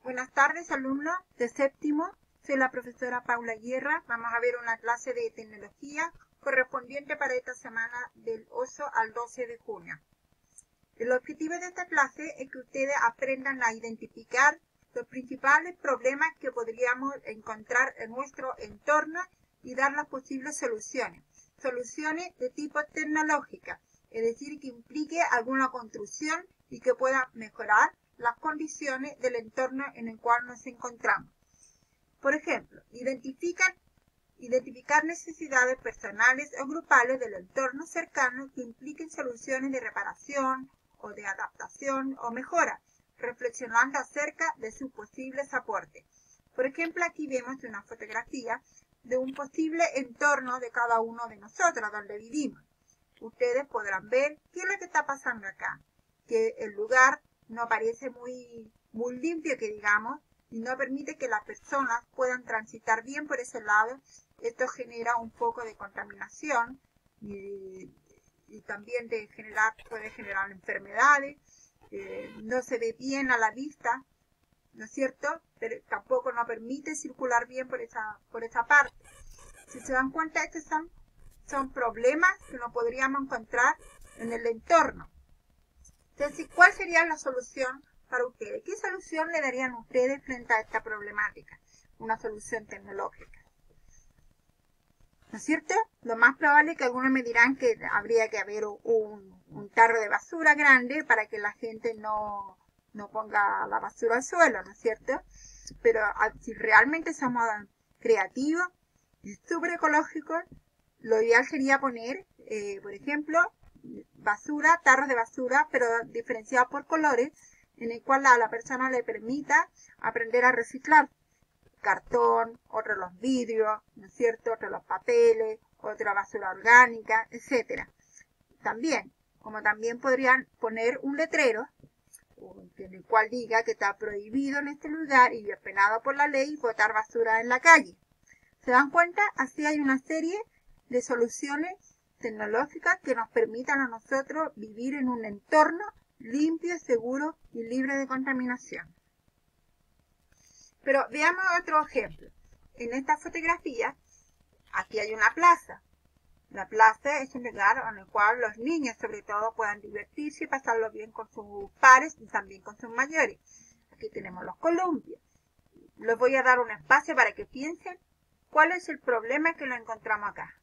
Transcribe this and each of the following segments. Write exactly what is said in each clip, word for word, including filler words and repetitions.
Buenas tardes, alumnos de séptimo. Soy la profesora Paula Guerra. Vamos a ver una clase de tecnología correspondiente para esta semana del ocho al doce de junio. El objetivo de esta clase es que ustedes aprendan a identificar los principales problemas que podríamos encontrar en nuestro entorno y dar las posibles soluciones. Soluciones de tipo tecnológica, es decir, que implique alguna construcción y que pueda mejorar las condiciones del entorno en el cual nos encontramos. Por ejemplo, identificar, identificar necesidades personales o grupales del entorno cercano que impliquen soluciones de reparación o de adaptación o mejora, reflexionando acerca de sus posibles aportes. Por ejemplo, aquí vemos una fotografía de un posible entorno de cada uno de nosotros, donde vivimos. Ustedes podrán ver qué es lo que está pasando acá, que el lugar no parece muy, muy limpio, que digamos, y no permite que las personas puedan transitar bien por ese lado. Esto genera un poco de contaminación y, y también de generar, puede generar enfermedades. Eh, no se ve bien a la vista, ¿no es cierto? Pero tampoco nos permite circular bien por esa, por esa parte. Si se dan cuenta, estos son, son problemas que no podríamos encontrar en el entorno. Entonces, ¿cuál sería la solución para ustedes? ¿Qué solución le darían ustedes frente a esta problemática? Una solución tecnológica, ¿no es cierto? Lo más probable es que algunos me dirán que habría que haber un, un tarro de basura grande para que la gente no, no ponga la basura al suelo, ¿no es cierto? Pero si realmente somos creativos y súper ecológicos, lo ideal sería poner, eh, por ejemplo, basura, tarros de basura, pero diferenciados por colores, en el cual a la persona le permita aprender a reciclar cartón, otro los vidrios, ¿no es cierto?, otro los papeles, otra basura orgánica, etcétera. También, como también podrían poner un letrero, en el cual diga que está prohibido en este lugar y penado por la ley botar basura en la calle. ¿Se dan cuenta? Así hay una serie de soluciones tecnológicas que nos permitan a nosotros vivir en un entorno limpio, seguro y libre de contaminación. Pero veamos otro ejemplo. En esta fotografía, aquí hay una plaza. La plaza es un lugar en el cual los niños, sobre todo, puedan divertirse y pasarlo bien con sus pares y también con sus mayores. Aquí tenemos los columpios. Les voy a dar un espacio para que piensen cuál es el problema que lo encontramos acá.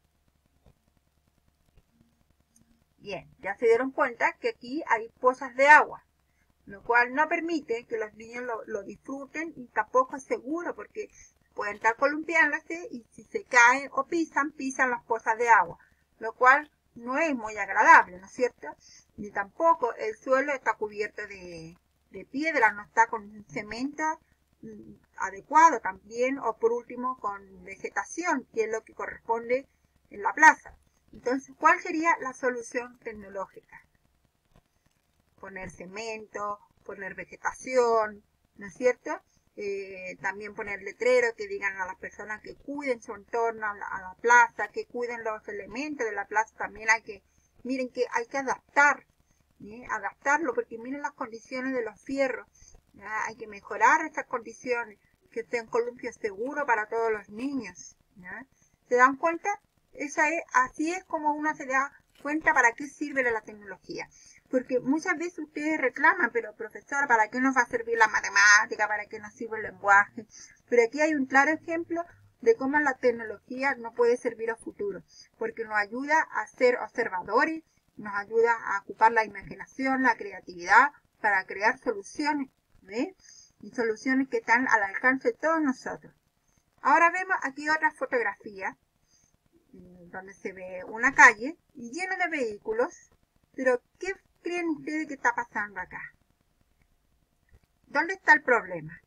Bien, ya se dieron cuenta que aquí hay pozas de agua, lo cual no permite que los niños lo, lo disfruten y tampoco es seguro porque pueden estar columpiándose y si se caen o pisan, pisan las pozas de agua, lo cual no es muy agradable, ¿no es cierto? Ni tampoco el suelo está cubierto de, de piedra, no está con un cemento mm, adecuado también, o por último con vegetación, que es lo que corresponde en la plaza. Entonces, ¿cuál sería la solución tecnológica? Poner cemento, poner vegetación, ¿no es cierto? Eh, también poner letreros que digan a las personas que cuiden su entorno, a la, a la plaza, que cuiden los elementos de la plaza. También hay que, miren que hay que adaptar, ¿sí? Adaptarlo, porque miren las condiciones de los fierros, ¿ya? Hay que mejorar estas condiciones, que sean columpios seguros para todos los niños, ¿ya? ¿Se dan cuenta? Esa es, así es como uno se da cuenta para qué sirve la tecnología. Porque muchas veces ustedes reclaman, pero profesor, ¿para qué nos va a servir la matemática? ¿Para qué nos sirve el lenguaje? Pero aquí hay un claro ejemplo de cómo la tecnología no puede servir a futuro. Porque nos ayuda a ser observadores, nos ayuda a ocupar la imaginación, la creatividad, para crear soluciones, ¿ves? Y soluciones que están al alcance de todos nosotros. Ahora vemos aquí otra fotografía, donde se ve una calle llena de vehículos, pero ¿qué creen ustedes que está pasando acá? ¿Dónde está el problema?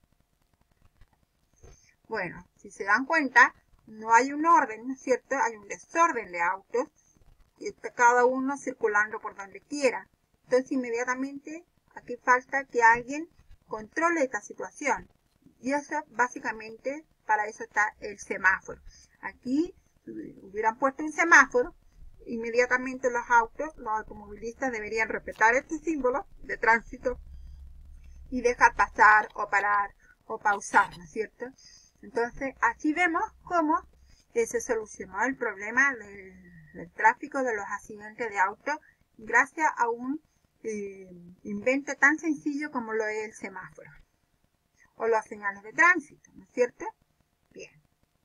Bueno, si se dan cuenta, no hay un orden, ¿no es cierto? Hay un desorden de autos, y está cada uno circulando por donde quiera. Entonces, inmediatamente, aquí falta que alguien controle esta situación. Y eso, básicamente, para eso está el semáforo. Aquí hubieran puesto un semáforo, inmediatamente los autos, los automovilistas deberían respetar este símbolo de tránsito y dejar pasar o parar o pausar, ¿no es cierto? Entonces, aquí vemos cómo eh, se solucionó el problema del, del tráfico de los accidentes de auto gracias a un eh, invento tan sencillo como lo es el semáforo o las señales de tránsito, ¿no es cierto? Bien.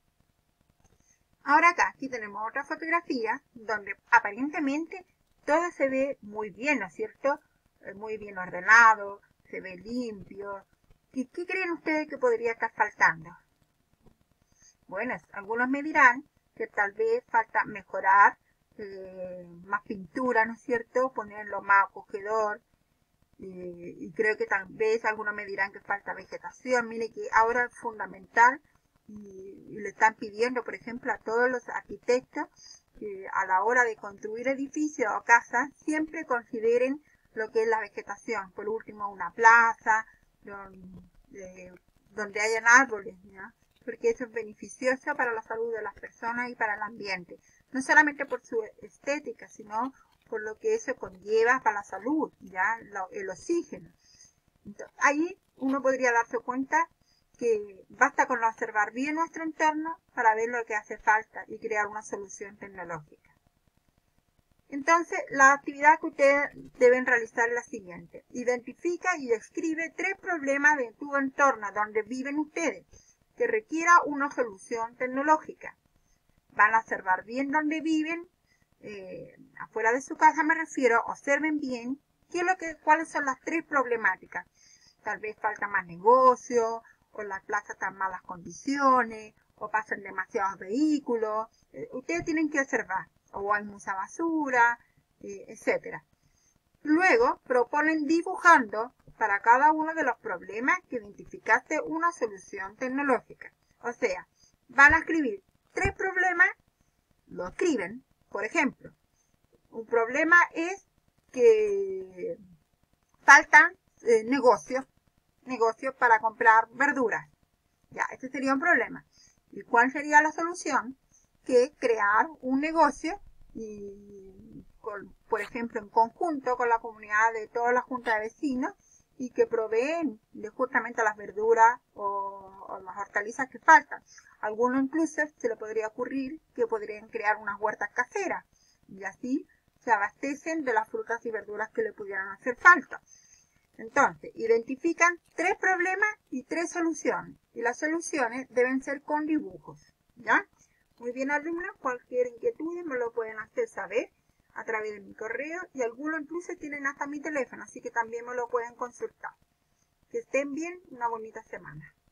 Ahora acá, aquí tenemos otra fotografía donde aparentemente todo se ve muy bien, ¿no es cierto? Muy bien ordenado, se ve limpio. ¿Y qué creen ustedes que podría estar faltando? Bueno, algunos me dirán que tal vez falta mejorar eh, más pintura, ¿no es cierto? Ponerlo más acogedor. Eh, y creo que tal vez algunos me dirán que falta vegetación. Mire que ahora es fundamental y, y le están pidiendo, por ejemplo, a todos los arquitectos que a la hora de construir edificios o casas siempre consideren lo que es la vegetación. Por último, una plaza donde, donde hayan árboles, ¿no? Porque eso es beneficioso para la salud de las personas y para el ambiente. No solamente por su estética, sino por lo que eso conlleva para la salud, ya el oxígeno. Entonces, ahí uno podría darse cuenta que basta con observar bien nuestro entorno para ver lo que hace falta y crear una solución tecnológica. Entonces, la actividad que ustedes deben realizar es la siguiente. Identifica y describe tres problemas de tu entorno donde viven ustedes que requiera una solución tecnológica. Van a observar bien dónde viven, eh, afuera de su casa me refiero, observen bien qué es lo que, cuáles son las tres problemáticas. Tal vez falta más negocio, o la plaza está en malas condiciones, o pasan demasiados vehículos. Eh, ustedes tienen que observar, o hay mucha basura, eh, etcétera. Luego proponen dibujando para cada uno de los problemas que identificaste una solución tecnológica. O sea, van a escribir tres problemas, lo escriben. Por ejemplo, un problema es que faltan eh, negocios, negocios para comprar verduras. Ya, este sería un problema. ¿Y cuál sería la solución? Que crear un negocio y, con, por ejemplo, en conjunto con la comunidad de toda la junta de vecinos y que proveen de justamente las verduras o, o las hortalizas que faltan. Algunos incluso se le podría ocurrir que podrían crear unas huertas caseras y así se abastecen de las frutas y verduras que le pudieran hacer falta. Entonces, identifican tres problemas y tres soluciones. Y las soluciones deben ser con dibujos, ¿ya? Muy bien, alumnos, cualquier inquietud me lo pueden hacer saber a través de mi correo y algunos incluso tienen hasta mi teléfono, así que también me lo pueden consultar. Que estén bien, una bonita semana.